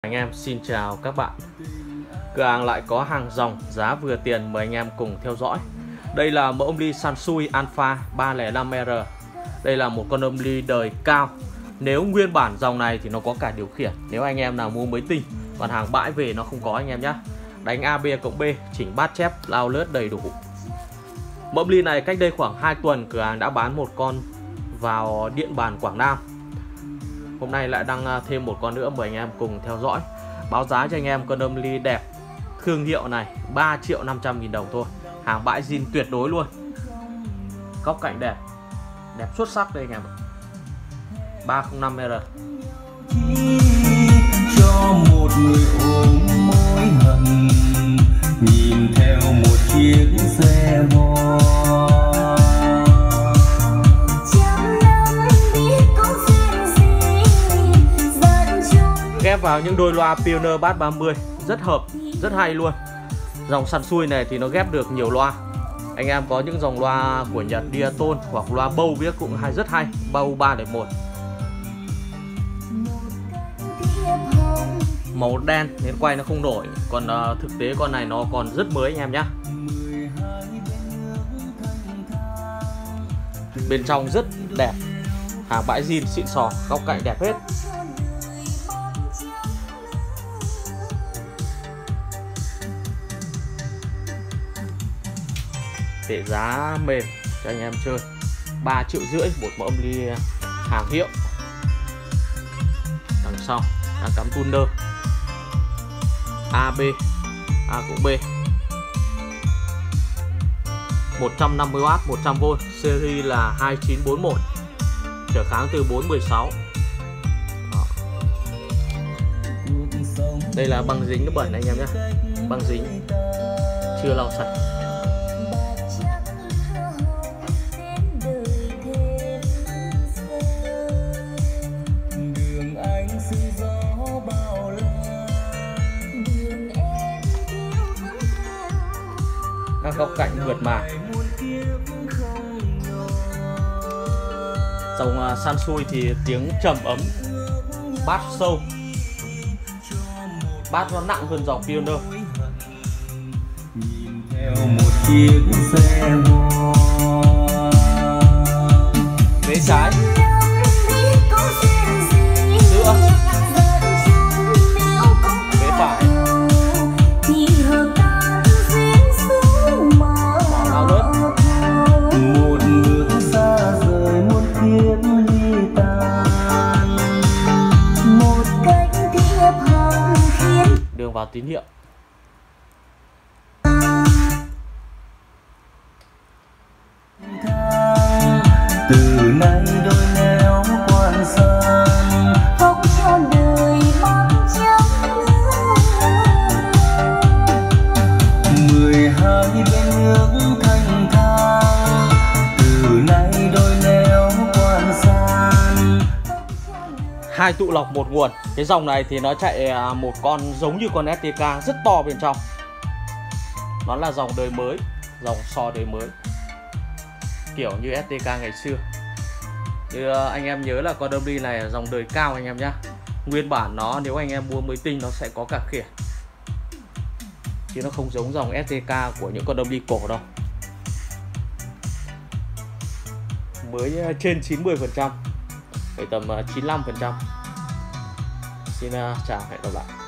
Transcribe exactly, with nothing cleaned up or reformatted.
Anh em xin chào các bạn. Cửa hàng lại có hàng dòng giá vừa tiền mời anh em cùng theo dõi. Đây là mẫu âm ly Sansui Alpha ba không năm R. Đây là một con âm ly đời cao. Nếu nguyên bản dòng này thì nó có cả điều khiển, nếu anh em nào mua mới tinh. Còn hàng bãi về nó không có anh em nhé. Đánh A B cộng B, chỉnh bát chép, lao lướt đầy đủ. Mẫu âm ly này cách đây khoảng hai tuần cửa hàng đã bán một con vào Điện Bàn Quảng Nam. Hôm nay lại đăng thêm một con nữa mời anh em cùng theo dõi. Báo giá cho anh em con âm ly đẹp thương hiệu này ba triệu năm trăm nghìn đồng thôi. Hàng bãi zin tuyệt đối luôn. Góc cạnh đẹp, đẹp xuất sắc đây anh em. ba không năm R. Cho một người ôm mối hận, nhìn theo một chiếc xe hoa. Ghép vào những đôi loa Pioneer Bass ba mươi rất hợp, rất hay luôn. Dòng Sansui này thì nó ghép được nhiều loa. Anh em có những dòng loa của Nhật Diaton hoặc loa Bow biết cũng hay, rất hay. Bow ba không một. Màu đen nên quay nó không nổi. Còn uh, thực tế con này nó còn rất mới anh em nhé. Bên trong rất đẹp. Hàng bãi zin xịn sò, góc cạnh đẹp hết. Để giá mềm cho anh em chơi ba triệu rưỡi một mẫu âm ly hàng hiệu. Đằng sau đang cắm tuner A B A cũng B, một trăm năm mươi oát một trăm vôn, series là hai chín bốn một, trở kháng từ bốn mười sáu. Đó. Đây là băng dính nó bẩn anh em nhé, băng dính chưa lau sạch. Các góc cạnh mượt mà. Dòng uh, Sansui thì tiếng trầm ấm, bass sâu, bass nó nặng hơn dòng Pioneer. Vế trái, giữa, vế phải. Đường vào tín hiệu. Từ nay đôi neo quan san khóc cho đời mang trắng mười hai bên nước thanh thang. Từ nay đôi neo quan san. Hai tụ lọc một nguồn. Cái dòng này thì nó chạy một con giống như con ét tê ca rất to bên trong. Nó là dòng đời mới, dòng so đời mới, kiểu như ét tê ca ngày xưa. Như anh em nhớ là con âm ly này là dòng đời cao anh em nhá. Nguyên bản nó nếu anh em mua mới tinh nó sẽ có cả khiển, chứ nó không giống dòng ét tê ca của những con âm ly cổ đâu. Mới trên chín mươi phần trăm, phải tầm chín mươi lăm phần trăm. Xin chào, hẹn gặp lại.